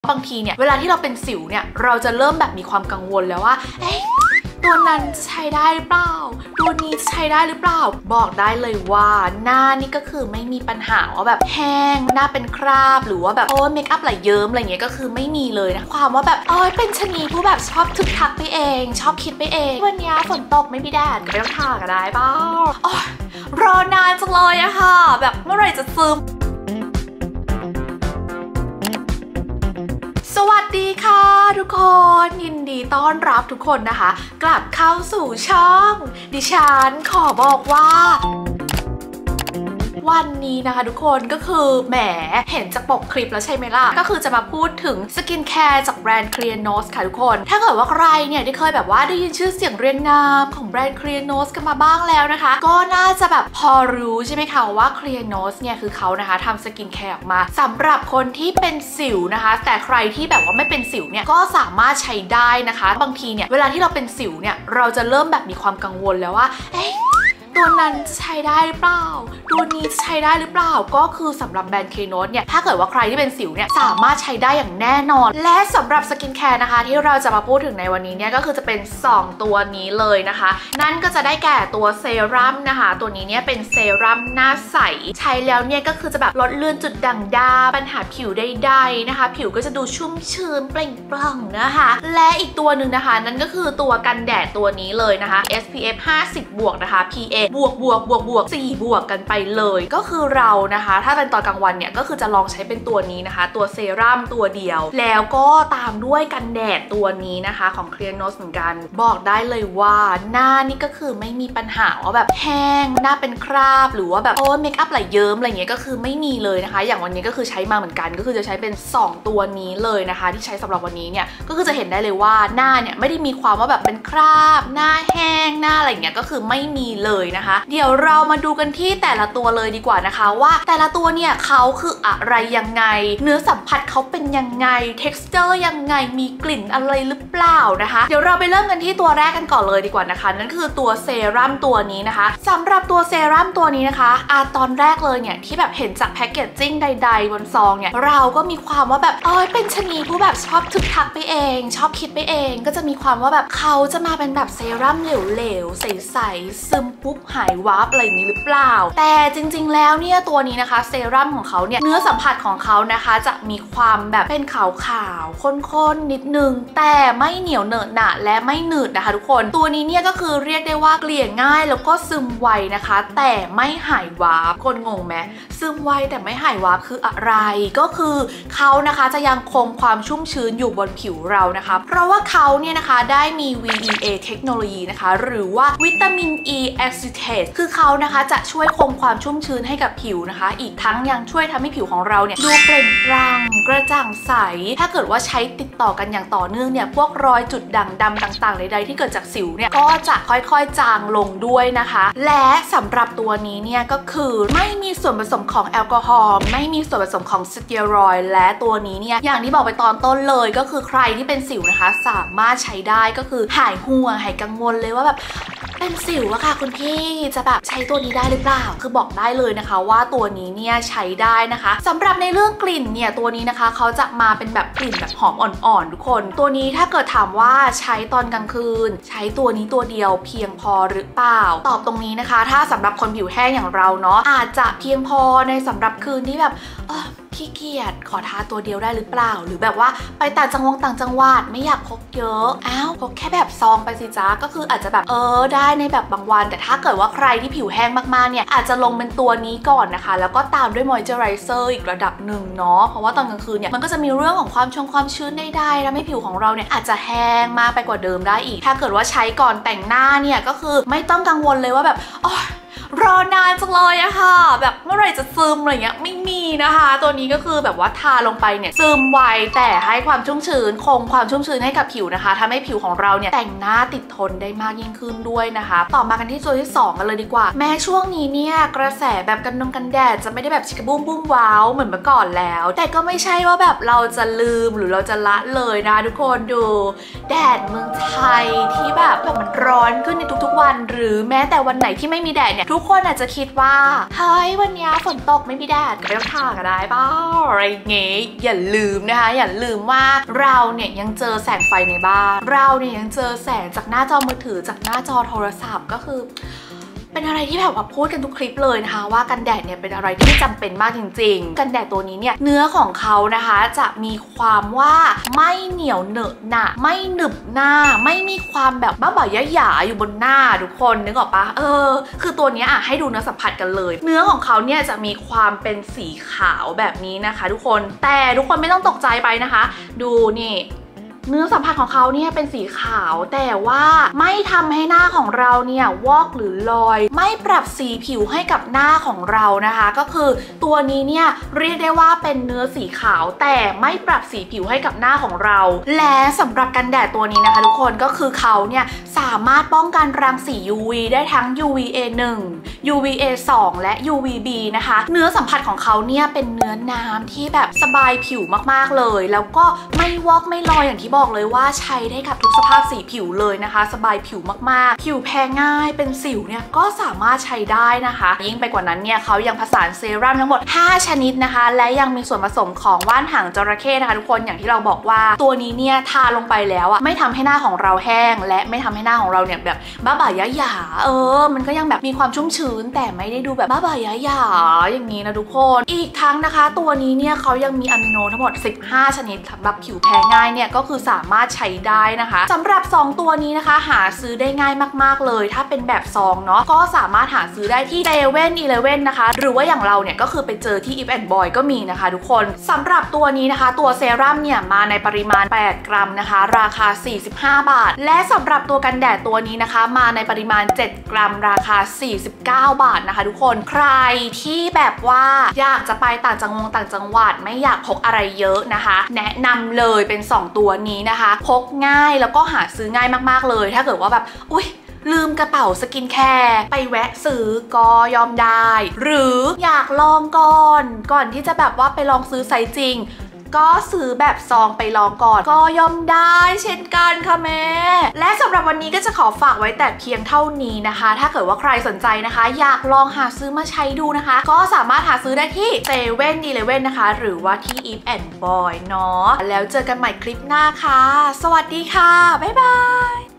บางทีเนี่ยเวลาที่เราเป็นสิวเนี่ยเราจะเริ่มแบบมีความกังวลแล้วว่าตัวนั้นจะใช้ได้หรือเปล่าตัวนี้จะใช้ได้หรือเปล่าบอกได้เลยว่าหน้านี่ก็คือไม่มีปัญหาว่าแบบแห้งหน้าเป็นคราบหรือว่าแบบเมคอัพไหลเยิ้มอะไรเงี้ยก็คือไม่มีเลยนะความว่าแบบเป็นชนีผู้แบบชอบทึกทักไปเองชอบคิดไปเองวันนี้ฝนตกไม่มีแดดไม่ต้องทาก็ได้เปล่ารอนานจังเลยอะค่ะแบบเมื่อไหร่จะซึมสวัสดีค่ะทุกคนยินดีต้อนรับทุกคนนะคะกลับเข้าสู่ช่องดิฉันขอบอกว่าวันนี้นะคะทุกคนก็คือแหมเห็นจากปกคลิปแล้วใช่ไหมล่ะก็คือจะมาพูดถึงสกินแคร์จากแบรนด์ Clearnos ค่ะทุกคนถ้าเกิดว่าใครเนี่ยได้เคยแบบว่าได้ยินชื่อเสียงเรียงนามของแบรนด์ Clearnos กันมาบ้างแล้วนะคะก็น่าจะแบบพอรู้ใช่ไหมคะว่า Clearnos เนี่ยคือเขานะคะทำสกินแคร์ออกมาสำหรับคนที่เป็นสิวนะคะแต่ใครที่แบบว่าไม่เป็นสิวเนี่ยก็สามารถใช้ได้นะคะบางทีเนี่ยเวลาที่เราเป็นสิวเนี่ยเราจะเริ่มแบบมีความกังวลแล้วว่าตัวนั้นจะใช้ได้หรือเปล่าตัวนี้จะใช้ได้หรือเปล่าก็คือสำหรับแบรนด์ Clearnos เนี่ยถ้าเกิดว่าใครที่เป็นสิวเนี่ยสามารถใช้ได้อย่างแน่นอนและสำหรับสกินแคร์นะคะที่เราจะมาพูดถึงในวันนี้เนี่ยก็คือจะเป็น2ตัวนี้เลยนะคะนั่นก็จะได้แก่ตัวเซรั่มนะคะตัวนี้เนี่ยเป็นเซรั่มหน้าใสใช้แล้วเนี่ยก็คือจะแบบลดเลือนจุดด่างดำปัญหาผิวใดๆนะคะผิวก็จะดูชุ่มชื้นเปล่งปลั่งนะคะและอีกตัวหนึ่งนะคะนั่นก็คือตัวกันแดดตัวนี้เลยนะคะ SPF 50 บวกนะคะ PA บวก4 บวกกันไปเลยก็คือเรานะคะถ้าเป็นตอนกลางวันเนี่ยก็คือจะลองใช้เป็นตัวนี้นะคะตัวเซรั่มตัวเดียวแล้วก็ตามด้วยกันแดดตัวนี้นะคะของ Clearnos เหมือนกันบอกได้เลยว่าหน้านี่ก็คือไม่มีปัญหาว่าแบบแห้งหน้าเป็นคราบหรือว่าแบบเมคอัพไหลเยิ้มอะไรเงี้ยก็คือไม่มีเลยนะคะอย่างวันนี้ก็คือใช้มาเหมือนกันก็คือจะใช้เป็น2ตัวนี้เลยนะคะที่ใช้สำหรับวันนี้เนี่ยก็คือจะเห็นได้เลยว่าหน้าเนี่ยไม่ได้มีความว่าแบบเป็นคราบหน้าแห้งหน้าอะไรเงี้ยก็คือไม่มีเลยนะคะเดี๋ยวเรามาดูกันที่แต่ละตัวเลยดีกว่านะคะว่าแต่ละตัวเนี่ยเขาคืออะไรยังไงเนื้อสัมผัสเขาเป็นยังไง texture ยังไงมีกลิ่นอะไรหรือเปล่านะคะเดี๋ยวเราไปเริ่มกันที่ตัวแรกกันก่อนเลยดีกว่านะคะนั่นคือตัวเซรั่มตัวนี้นะคะสำหรับตัวเซรั่มตัวนี้นะคะตอนแรกเลยเนี่ยที่แบบเห็นจากแพคเกจจิ้งใดๆบนซองเนี่ยเราก็มีความว่าแบบเป็นชนีผู้แบบชอบทึกทักไปเองชอบคิดไปเองก็จะมีความว่าแบบเขาจะมาเป็นแบบเซรั่มเหลวๆใสๆซึมปุ๊บหายวับอะไรอย่างนี้หรือเปล่าแต่จริงๆแล้วเนี่ยตัวนี้นะคะเซรั่มของเขาเนี่ยเนื้อสัมผัสของเขานะคะจะมีความแบบเป็นขาวๆข้นๆนิดนึงแต่ไม่เหนียวเหนอะหนะและไม่หนืดนะคะทุกคนตัวนี้เนี่ยก็คือเรียกได้ว่าเกลี่ยง่ายแล้วก็ซึมไวนะคะแต่ไม่หายวับคนงงไหมซึมไวแต่ไม่หายวับคืออะไรก็คือเขานะคะจะยังคงความชุ่มชื้นอยู่บนผิวเรานะคะเพราะว่าเขาเนี่ยนะคะได้มี VEA เทคโนโลยีนะคะหรือว่าวิตามิน E Acetate คือเขานะคะจะช่วยคงความชุ่มชื้นให้กับผิวนะคะอีกทั้งยังช่วยทำให้ผิวของเราเนี่ยดูเปล่งปลั่งกระจ่างใสถ้าเกิดว่าใช้ติดต่อกันอย่างต่อเนื่องเนี่ยพวกรอยจุดด่างดำต่างๆใดๆที่เกิดจากสิวเนี่ยก็จะค่อยๆจางลงด้วยนะคะและสำหรับตัวนี้เนี่ยก็คือไม่มีส่วนผสมของแอลกอฮอล์ไม่มีส่วนผสมของสเตียรอยด์และตัวนี้เนี่ยอย่างที่บอกไปตอนต้นเลยก็คือใครที่เป็นสิวนะคะสามารถใช้ได้ก็คือหายห่วงหายกังวลเลยว่าแบบเป็นสิวอะค่ะคุณพี่จะแบบใช้ตัวนี้ได้หรือเปล่าคือบอกได้เลยนะคะว่าตัวนี้เนี่ยใช้ได้นะคะสำหรับในเรื่องกลิ่นเนี่ยตัวนี้นะคะเขาจะมาเป็นแบบกลิ่นแบบหอมอ่อนๆทุกคนตัวนี้ถ้าเกิดถามว่าใช้ตอนกลางคืนใช้ตัวนี้ตัวเดียวเพียงพอหรือเปล่าตอบตรงนี้นะคะถ้าสำหรับคนผิวแห้งอย่างเราเนาะอาจจะเพียงพอในสำหรับคืนที่แบบขี้เกียจขอทาตัวเดียวได้หรือเปล่าหรือแบบว่าไปต่างจังหวัดไม่อยากพกเยอะพกแค่แบบซองไปสิจ้าก็คืออาจจะแบบได้ในแบบบางวันแต่ถ้าเกิดว่าใครที่ผิวแห้งมากๆเนี่ยอาจจะลงเป็นตัวนี้ก่อนนะคะแล้วก็ตามด้วยมอยเจอไรเซอร์อีกระดับหนึ่งเนาะเพราะว่าตอนกลางคืนเนี่ยมันก็จะมีเรื่องของความชื้นได้ทำให้ผิวของเราเนี่ยอาจจะแห้งมากไปกว่าเดิมได้อีกถ้าเกิดว่าใช้ก่อนแต่งหน้าเนี่ยก็คือไม่ต้องกังวลเลยว่าแบบรอนานจังเลยอะค่ะแบบเมื่อไหร่จะซึมอะไรเงี้ยไม่มีนะคะตัวนี้ก็คือแบบว่าทาลงไปเนี่ยซึมไวแต่ให้ความชุ่มชื้นคงความชุ่มชื้นให้กับผิวนะคะทำให้ผิวของเราเนี่ยแต่งหน้าติดทนได้มากยิ่งขึ้นด้วยนะคะต่อมากันที่ตัวที่2กันเลยดีกว่าแม้ช่วงนี้เนี่ยกระแสแบบกันแดดจะไม่ได้แบบชิคบุ้มว้าวเหมือนเมื่อก่อนแล้วแต่ก็ไม่ใช่ว่าแบบเราจะลืมหรือเราจะละเลยนะทุกคนดูแดดเมืองไทยที่แบบมันร้อนขึ้นในทุกๆวันหรือแม้แต่วันไหนที่ไม่มีแดดเนี่ยทุกกคนอาจจะคิดว่าเฮ้ยวันนี้ฝนตกไม่มีแดดไม่ต้องทาก็ได้เปล่าอะไรเงี้ยอย่าลืมนะคะอย่าลืมว่าเราเนี่ยยังเจอแสงไฟในบ้านเราเนี่ยยังเจอแสงจากหน้าจอมือถือจากหน้าจอโทรศัพท์ก็คือเป็นอะไรที่แบบว่าพูดกันทุกคลิปเลยนะคะว่ากันแดดเนี่ยเป็นอะไรที่จำเป็นมากจริงๆกันแดดตัวนี้เนี่ยเนื้อของเขานะคะจะมีความว่าไม่เหนียวเหนอะหนะไม่หนึบหน้าไม่มีความแบบบ้าบ่อยหยาอยู่บนหน้าทุกคนนึกออกปะคือตัวนี้ให้ดูเนื้อสัมผัสกันเลยเนื้อของเขาเนี่ยจะมีความเป็นสีขาวแบบนี้นะคะทุกคนแต่ทุกคนไม่ต้องตกใจไปนะคะดูนี่เนื้อสัมผัสของเขาเนี่ยเป็นสีขาวแต่ว่าไม่ทำให้หน้าของเราเนี่ยวอกหรือลอยไม่ปรับสีผิวให้กับหน้าของเรานะคะก็คือตัวนี้เนี่ยเรียกได้ว่าเป็นเนื้อสีขาวแต่ไม่ปรับสีผิวให้กับหน้าของเราและสำหรับกันแดดตัวนี้นะคะทุกคนก็คือเขาเนี่ยสามารถป้องกันรังสี UV ได้ทั้ง UVA1 UVA2 และ UVB นะคะเนื้อสัมผัสของเขาเนี่ยเป็นเนื้อน้ำที่แบบสบายผิวมากๆเลยแล้วก็ไม่วอกไม่ลอยอย่างที่บอกเลยว่าใช้ได้กับทุกสภาพสีผิวเลยนะคะสบายผิวมากๆผิวแพ้ง่ายเป็นสิวเนี่ยก็สามารถใช้ได้นะคะยิ่งไปกว่านั้นเนี่ยเขายังผสานเซรั่มทั้งหมด5ชนิดนะคะและยังมีส่วนผสมของว่านหางจระเข้นะคะทุกคนอย่างที่เราบอกว่าตัวนี้เนี่ยทาลงไปแล้วไม่ทำให้หน้าของเราแห้งและไม่ทำให้หน้าของเราเนี่ยแบบบ้าบ่ายหยามันก็ยังแบบมีความชุ่มชื้นแต่ไม่ได้ดูแบบบ้าบ่ายหยาอย่างนี้นะทุกคนอีกทั้งนะคะตัวนี้เนี่ยเขายังมีอะมิโนทั้งหมด15ชนิดสำหรับผิวแพ้ง่ายเนี่ยก็คือสามารถใช้ได้นะคะสำหรับ2ตัวนี้นะคะหาซื้อได้ง่ายมากๆเลยถ้าเป็นแบบซองเนาะก็สามารถหาซื้อได้ที่ 7-Eleven นะคะหรือว่าอย่างเราเนี่ยก็คือไปเจอที่ Eve & Boy ก็มีนะคะทุกคนสำหรับตัวนี้นะคะตัวเซรั่มเนี่ยมาในปริมาณ8กรัมนะคะราคา45 บาทและสำหรับตัวกันแดดตัวนี้นะคะมาในปริมาณ7กรัมราคา49 บาทนะคะทุกคนใครที่แบบว่าอยากจะไปต่างจังหวัดไม่อยากพกอะไรเยอะนะคะแนะนำเลยเป็น2ตัวนี้นะคะพกง่ายแล้วก็หาซื้อง่ายมากๆเลยถ้าเกิดว่าแบบอุ๊ยลืมกระเป๋าสกินแคร์ไปแวะซื้อก็ยอมได้หรืออยากลองก่อนที่จะแบบว่าไปลองซื้อไซส์จริงก็ซื้อแบบซองไปลองก่อนก็ย่อมได้เช่นกันค่ะแม่และสำหรับวันนี้ก็จะขอฝากไว้แต่เพียงเท่านี้นะคะถ้าเกิดว่าใครสนใจนะคะอยากลองหาซื้อมาใช้ดูนะคะก็สามารถหาซื้อได้ที่ 7-Eleven นะคะหรือว่าที่ Eve & Boy เนาะแล้วเจอกันใหม่คลิปหน้าค่ะสวัสดีค่ะบ๊ายบาย